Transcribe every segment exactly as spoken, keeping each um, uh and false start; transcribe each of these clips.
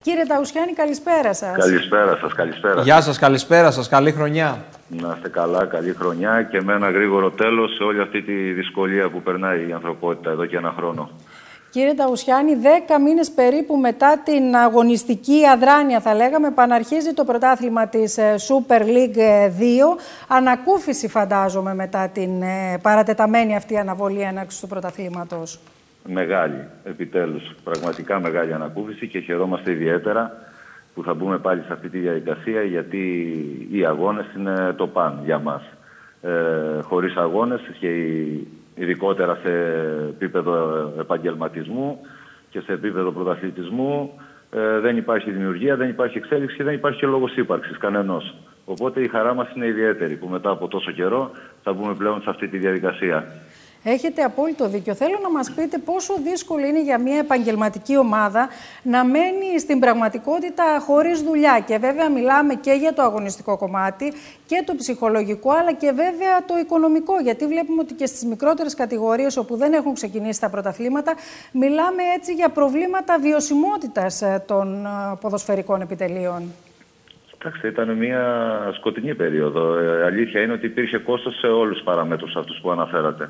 Κύριε Ταουσιάννη, καλησπέρα σας. Καλησπέρα σας, καλησπέρα. Γεια σας, καλησπέρα σας, καλή χρονιά. Να είστε καλά, καλή χρονιά και με ένα γρήγορο τέλος σε όλη αυτή τη δυσκολία που περνάει η ανθρωπότητα εδώ και ένα χρόνο. Κύριε Ταουσιάννη, δέκα μήνες περίπου μετά την αγωνιστική αδράνεια, θα λέγαμε, επαναρχίζει το πρωτάθλημα της Super League δύο. Ανακούφιση, φαντάζομαι, μετά την παρατεταμένη αυτή αναβολή έναρξης του πρωταθλήματος. Μεγάλη, επιτέλους. Πραγματικά μεγάλη ανακούφιση και χαιρόμαστε ιδιαίτερα που θα μπούμε πάλι σε αυτή τη διαδικασία, γιατί οι αγώνες είναι το παν για μας. Ε, χωρίς αγώνες και ειδικότερα σε επίπεδο επαγγελματισμού και σε επίπεδο πρωταθλητισμού ε, δεν υπάρχει δημιουργία, δεν υπάρχει εξέλιξη και δεν υπάρχει και λόγος ύπαρξης κανενός. Οπότε η χαρά μας είναι ιδιαίτερη που μετά από τόσο καιρό θα μπούμε πλέον σε αυτή τη διαδικασία. Έχετε απόλυτο δίκιο. Θέλω να μας πείτε πόσο δύσκολο είναι για μια επαγγελματική ομάδα να μένει στην πραγματικότητα χωρίς δουλειά. Και βέβαια μιλάμε και για το αγωνιστικό κομμάτι και το ψυχολογικό, αλλά και βέβαια το οικονομικό. Γιατί βλέπουμε ότι και στις μικρότερες κατηγορίες όπου δεν έχουν ξεκινήσει τα πρωταθλήματα, μιλάμε έτσι για προβλήματα βιωσιμότητας των ποδοσφαιρικών επιτελείων. Κοιτάξτε, ήταν μια σκοτεινή περίοδο. Ε, αλήθεια είναι ότι υπήρχε κόστος σε όλους τους παραμέτρους αυτούς που αναφέρατε.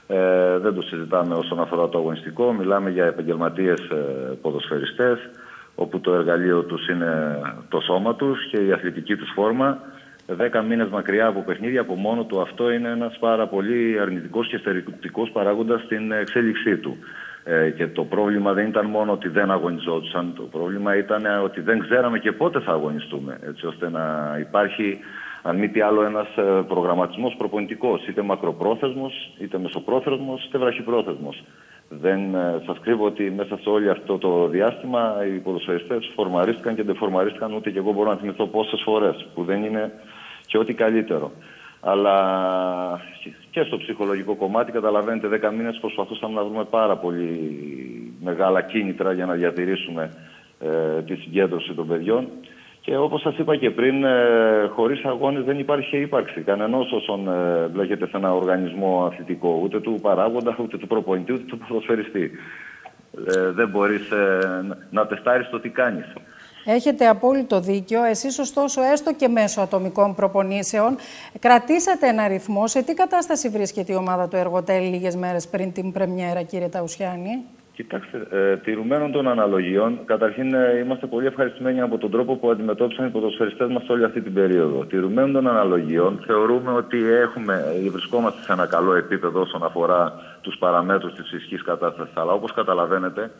Ε, δεν το συζητάμε όσον αφορά το αγωνιστικό. Μιλάμε για επαγγελματίες ε, ποδοσφαιριστές, όπου το εργαλείο τους είναι το σώμα τους και η αθλητική τους φόρμα. Δέκα μήνες μακριά από παιχνίδια, από μόνο του αυτό είναι ένας πάρα πολύ αρνητικός και στερεοτυπικός παράγοντας στην εξέλιξή του. Ε, και το πρόβλημα δεν ήταν μόνο ότι δεν αγωνιζόντουσαν, το πρόβλημα ήταν ότι δεν ξέραμε και πότε θα αγωνιστούμε, έτσι ώστε να υπάρχει, αν μη τι άλλο, ένας προγραμματισμός προπονητικός, είτε μακροπρόθεσμος, είτε μεσοπρόθεσμος, είτε βραχυπρόθεσμος. Δεν σας κρύβω ότι μέσα σε όλο αυτό το διάστημα οι ποδοσφαιριστές φορμαρίστηκαν και δεν φορμαρίστηκαν, ούτε και εγώ μπορώ να θυμηθώ πόσες φορές, που δεν είναι και ό,τι καλύτερο. Αλλά και στο ψυχολογικό κομμάτι, καταλαβαίνετε, δέκα μήνες προσπαθούσαμε να βρούμε πάρα πολύ μεγάλα κίνητρα για να διατηρήσουμε ε, τη συγκέντρωση των παιδιών. Και όπως σας είπα και πριν, ε, χωρίς αγώνες δεν υπάρχει ύπαρξη κανενός όσων ε, μπλέκεται σε ένα οργανισμό αθλητικό, ούτε του παράγοντα, ούτε του προπονητή, ούτε του ποδοσφαιριστή. Ε, δεν μπορείς ε, να τεστάρεις το τι κάνεις. Έχετε απόλυτο δίκιο. Εσείς, ωστόσο, έστω και μέσω ατομικών προπονήσεων, κρατήσατε ένα ρυθμό. Σε τι κατάσταση βρίσκεται η ομάδα του Εργοτέλη λίγες μέρες πριν την πρεμιέρα, κύριε Ταουσιάννη? Κοιτάξτε, ε, τηρουμένων των αναλογιών, καταρχήν ε, είμαστε πολύ ευχαριστημένοι από τον τρόπο που αντιμετώπισαν οι ποδοσφαιριστές μας όλη αυτή την περίοδο. Τηρουμένων των αναλογιών, θεωρούμε ότι έχουμε, βρισκόμαστε σε ένα καλό επίπεδο όσον αφορά τους παραμέτρους της φυσικής κατάστασης. Αλλά όπως καταλαβαίνετε,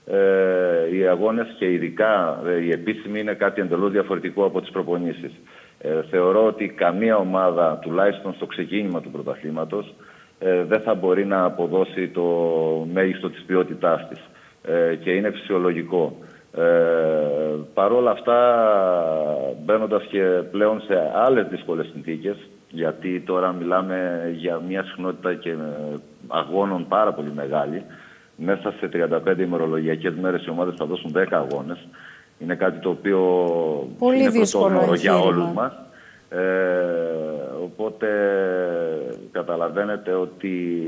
ε, οι αγώνες και ειδικά ε, οι επίσημοι είναι κάτι εντελώς διαφορετικό από τις προπονήσεις. Ε, θεωρώ ότι καμία ομάδα, τουλάχιστον στο ξεκίνημα του πρωταθλήματος, Ε, δεν θα μπορεί να αποδώσει το μέγιστο της ποιότητάς της ε, και είναι φυσιολογικό. Ε, Παρ' όλα αυτά, μπαίνοντας και πλέον σε άλλες δύσκολες συνθήκες, γιατί τώρα μιλάμε για μια συχνότητα και αγώνων πάρα πολύ μεγάλη, μέσα σε τριάντα πέντε ημερολογιακές μέρες οι ομάδες θα δώσουν δέκα αγώνες. Είναι κάτι το οποίο πολύ είναι δύσκολο για όλους μας. Ε, οπότε καταλαβαίνετε ότι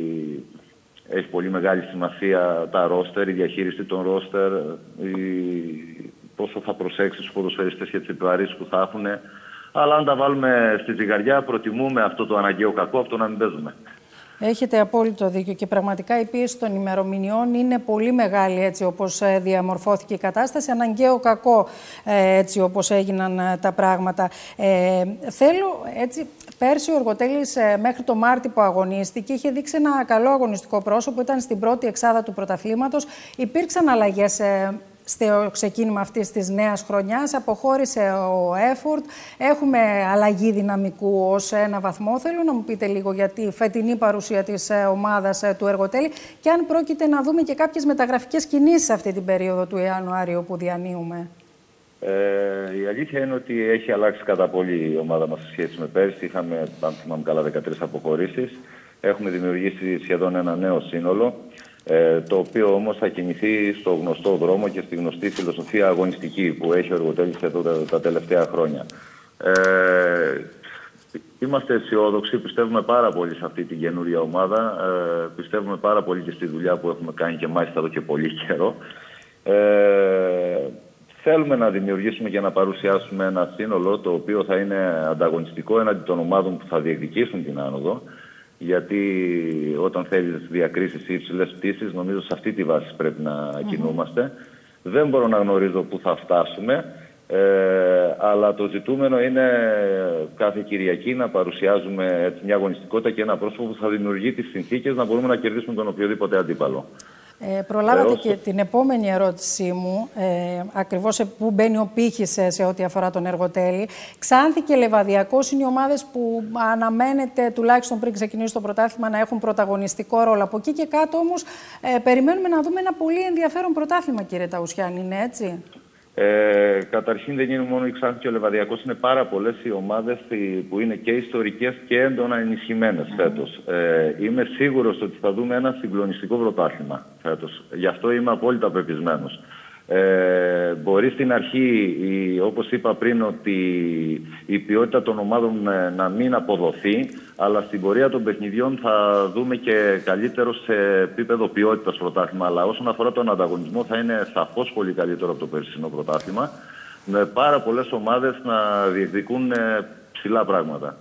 έχει πολύ μεγάλη σημασία τα ρόστερ, η διαχείριση των ρόστερ, η... πόσο θα προσέξει τους ποδοσφαιριστές και τις επιβαρύσεις που θα έχουν. Αλλά αν τα βάλουμε στη ζυγαριά, προτιμούμε αυτό το αναγκαίο κακό από το να μην παίζουμε. Έχετε απόλυτο δίκιο και πραγματικά η πίεση των ημερομηνιών είναι πολύ μεγάλη, έτσι όπως διαμορφώθηκε η κατάσταση. Αναγκαίο κακό, έτσι όπως έγιναν τα πράγματα. Ε, θέλω, έτσι, πέρσι ο Εργοτέλης μέχρι το Μάρτι που αγωνίστηκε είχε δείξει ένα καλό αγωνιστικό πρόσωπο, ήταν στην πρώτη εξάδα του πρωταθλήματος. Υπήρξαν αλλαγές ε, στο ξεκίνημα αυτής της νέας χρονιάς, αποχώρησε ο Έφορτ, έχουμε αλλαγή δυναμικού ως ένα βαθμό. Θέλω να μου πείτε λίγο για τη φετινή παρουσία της ομάδας του Εργοτέλη και αν πρόκειται να δούμε και κάποιες μεταγραφικές κινήσεις αυτή την περίοδο του Ιανουάριου που διανύουμε. Ε, η αλήθεια είναι ότι έχει αλλάξει κατά πολύ η ομάδα μας σε σχέση με πέρσι. Είχαμε, αν θυμάμαι καλά, δεκατρείς αποχωρήσεις. Έχουμε δημιουργήσει σχεδόν ένα νέο σύνολο, Ε, το οποίο όμως θα κινηθεί στο γνωστό δρόμο και στη γνωστή φιλοσοφία αγωνιστική που έχει ο Εργοτέλης εδώ τα, τα τελευταία χρόνια. Ε, είμαστε αισιόδοξοι, πιστεύουμε πάρα πολύ σε αυτή την καινούρια ομάδα, ε, πιστεύουμε πάρα πολύ και στη δουλειά που έχουμε κάνει και μάλιστα εδώ και πολύ καιρό. Ε, θέλουμε να δημιουργήσουμε και να παρουσιάσουμε ένα σύνολο το οποίο θα είναι ανταγωνιστικό έναντι των ομάδων που θα διεκδικήσουν την άνοδο. Γιατί όταν θέλεις διακρίσεις ή υψηλές πτήσεις, νομίζω σε αυτή τη βάση πρέπει να mm-hmm. κινούμαστε. Δεν μπορώ να γνωρίζω πού θα φτάσουμε, ε, αλλά το ζητούμενο είναι κάθε Κυριακή να παρουσιάζουμε έτσι μια αγωνιστικότητα και ένα πρόσωπο που θα δημιουργεί τις συνθήκες να μπορούμε να κερδίσουμε τον οποιοδήποτε αντίπαλο. Ε, προλάβατε ε, και την επόμενη ερώτησή μου, ε, ακριβώς πού μπαίνει ο πύχης σε, σε ό,τι αφορά τον Εργοτέλη. Ξάνθη και Λεβαδιακός είναι οι ομάδες που αναμένεται τουλάχιστον πριν ξεκινήσει το πρωτάθλημα να έχουν πρωταγωνιστικό ρόλο. Από εκεί και κάτω όμως ε, περιμένουμε να δούμε ένα πολύ ενδιαφέρον πρωτάθλημα, κύριε Ταουσιάννη, είναι έτσι? Ε, καταρχήν δεν είναι μόνο η Ξάνθη και ο Λεβαδιακός, είναι πάρα πολλές οι ομάδες που είναι και ιστορικές και έντονα ενισχυμένες mm. φέτος. Ε, είμαι σίγουρος ότι θα δούμε ένα συγκλονιστικό πρωτάθλημα φέτος. Γι' αυτό είμαι απόλυτα πεπισμένος. Ε, μπορεί στην αρχή, η, όπως είπα πριν, ότι η ποιότητα των ομάδων να μην αποδοθεί, αλλά στην πορεία των παιχνιδιών θα δούμε και καλύτερο σε επίπεδο ποιότητας πρωτάθλημα. Αλλά όσον αφορά τον ανταγωνισμό θα είναι σαφώς πολύ καλύτερο από το περσινό πρωτάθλημα, με πάρα πολλές ομάδες να διεκδικούν ψηλά πράγματα.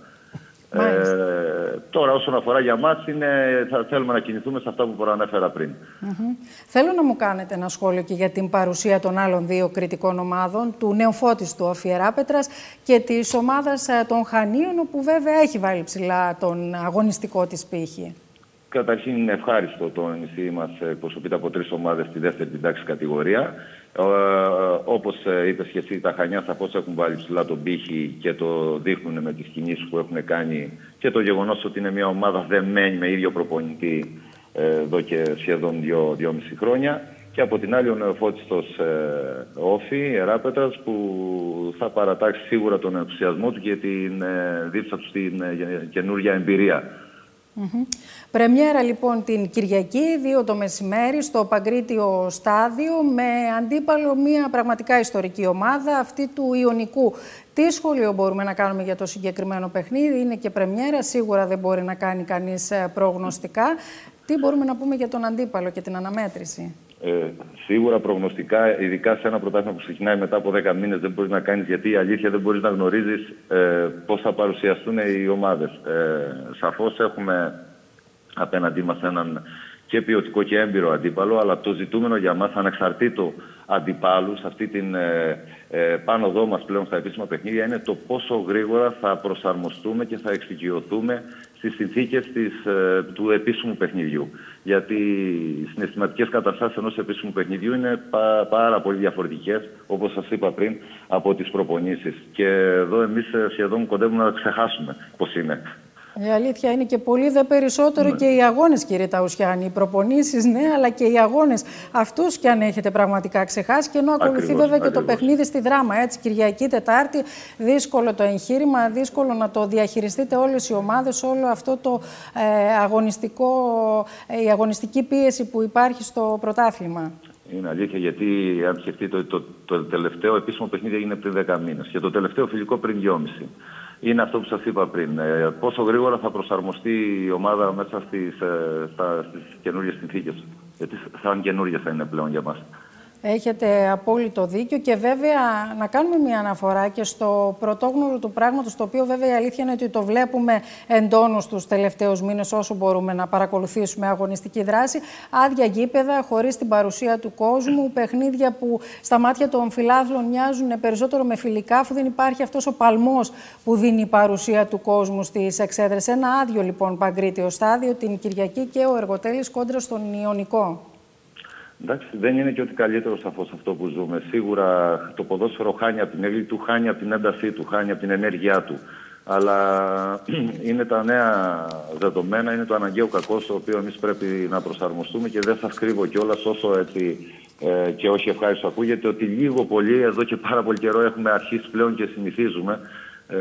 Ε, τώρα όσον αφορά για μας, είναι, θα θέλουμε να κινηθούμε σε αυτά που προανέφερα πριν. Mm-hmm. Θέλω να μου κάνετε ένα σχόλιο και για την παρουσία των άλλων δύο κριτικών ομάδων, του Νεοφώτιστου Όφη Ιεράπετρας και της ομάδας των Χανίων, όπου βέβαια έχει βάλει ψηλά τον αγωνιστικό της πύχη. Καταρχήν είναι ευχάριστο το νησί μας εκπροσωπείται από τρεις ομάδες στη δεύτερη την τάξη κατηγορία. Ε, όπως είπες και εσύ, τα Χανιά σαφώς έχουν βάλει ψηλά τον πύχη και το δείχνουν με τις κινήσεις που έχουν κάνει και το γεγονός ότι είναι μια ομάδα δεμένη με ίδιο προπονητή ε, εδώ και σχεδόν δύο, δυόμιση χρόνια. Και από την άλλη ο νεοφώτιστος ε, Όφη Ιεράπετρας που θα παρατάξει σίγουρα τον ενθουσιασμό του και την ε, δίψα του στην ε, καινούργια εμπειρία. Mm-hmm. Πρεμιέρα λοιπόν την Κυριακή, δύο το μεσημέρι, στο Παγκρίτιο Στάδιο, με αντίπαλο μια πραγματικά ιστορική ομάδα, αυτή του Ιωνικού. Τι σχόλιο μπορούμε να κάνουμε για το συγκεκριμένο παιχνίδι? Είναι και πρεμιέρα, σίγουρα δεν μπορεί να κάνει κανείς προγνωστικά. Τι μπορούμε να πούμε για τον αντίπαλο και την αναμέτρηση? Ε, σίγουρα προγνωστικά, ειδικά σε ένα πρωτάθλημα που ξεκινάει μετά από δέκα μήνες, δεν μπορείς να κάνεις, γιατί η αλήθεια δεν μπορείς να γνωρίζεις ε, πώς θα παρουσιαστούν οι ομάδες. Ε, σαφώς έχουμε απέναντί μας έναν και ποιοτικό και έμπειρο αντίπαλο, αλλά το ζητούμενο για μας, ανεξαρτήτω αντιπάλου, σε αυτή την ε, ε, πάνωδό μας πλέον στα επίσημα παιχνίδια, είναι το πόσο γρήγορα θα προσαρμοστούμε και θα εξοικειωθούμε στις συνθήκες της, ε, του επίσημου παιχνιδιού. Γιατί οι συναισθηματικές καταστάσεις ενός επίσημου παιχνιδιού είναι πά, πάρα πολύ διαφορετικές, όπως σας είπα πριν, από τις προπονήσεις. Και εδώ εμείς σχεδόν κοντεύουμε να ξεχάσουμε πώς είναι. Η αλήθεια είναι και πολύ δε περισσότερο ναι. και οι αγώνες, κύριε Ταουσιάννη. Οι προπονήσεις, ναι, αλλά και οι αγώνες. Αυτούς κι αν έχετε πραγματικά ξεχάσει. Και ενώ ακολουθεί ακριβώς, βέβαια ακριβώς. και το παιχνίδι στη Δράμα. Έτσι, Κυριακή, Τετάρτη, δύσκολο το εγχείρημα, δύσκολο να το διαχειριστείτε όλες οι ομάδες, όλο αυτό το ε, αγωνιστικό, ε, η αγωνιστική πίεση που υπάρχει στο πρωτάθλημα. Είναι αλήθεια, γιατί αν σκεφτείτε το, το, το τελευταίο επίσημο παιχνίδι έγινε πριν δέκα μήνες και το τελευταίο φιλικό πριν δυόμιση. Είναι αυτό που σας είπα πριν. Ε, πόσο γρήγορα θα προσαρμοστεί η ομάδα μέσα στις, ε, στα, στις καινούργιες συνθήκες. Γιατί σαν καινούργιες θα είναι πλέον για μας. Έχετε απόλυτο δίκιο και βέβαια να κάνουμε μια αναφορά και στο πρωτόγνωρο του πράγματος, το οποίο βέβαια η αλήθεια είναι ότι το βλέπουμε εντόνως τους τελευταίους μήνες όσο μπορούμε να παρακολουθήσουμε αγωνιστική δράση. Άδεια γήπεδα, χωρίς την παρουσία του κόσμου, παιχνίδια που στα μάτια των φιλάθλων μοιάζουν περισσότερο με φιλικά, αφού δεν υπάρχει αυτός ο παλμός που δίνει η παρουσία του κόσμου στις εξέδρες. Ένα άδειο λοιπόν Παγκρίτιο Στάδιο την Κυριακή και ο Εργοτέλης κόντρα στον Ιωνικό. Εντάξει, δεν είναι και ότι καλύτερο σαφώς αυτό που ζούμε. Σίγουρα το ποδόσφαιρο χάνει από την έγκλη του, χάνει από την έντασή του, χάνει από την ενέργειά του. Αλλά είναι τα νέα δεδομένα, είναι το αναγκαίο κακό στο οποίο εμείς πρέπει να προσαρμοστούμε και δεν σας κρύβω κιόλας όσο έτσι ε, και όχι ευχάριστο ακούγεται ότι λίγο πολύ εδώ και πάρα πολύ καιρό έχουμε αρχίσει πλέον και συνηθίζουμε. Ε,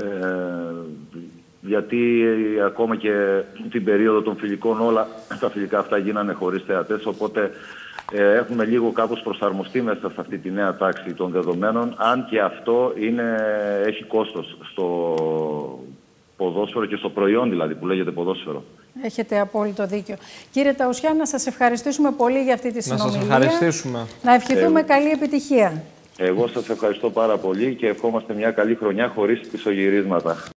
γιατί ε, ακόμα και την περίοδο των φιλικών όλα τα φιλικά αυτά γίνανε χωρίς θεατές, οπότε ε, έχουμε λίγο κάπως προσαρμοστεί μέσα σε αυτή τη νέα τάξη των δεδομένων, αν και αυτό είναι, έχει κόστος στο ποδόσφαιρο και στο προϊόν δηλαδή που λέγεται ποδόσφαιρο. Έχετε απόλυτο δίκιο. Κύριε Ταουσιάννη, να σας ευχαριστήσουμε πολύ για αυτή τη συνομιλία. Να σας ευχαριστήσουμε. Να ευχηθούμε ε, καλή επιτυχία. Εγώ σας ευχαριστώ πάρα πολύ και ευχόμαστε μια καλή χρονιά χωρίς πισωγυρίσματα.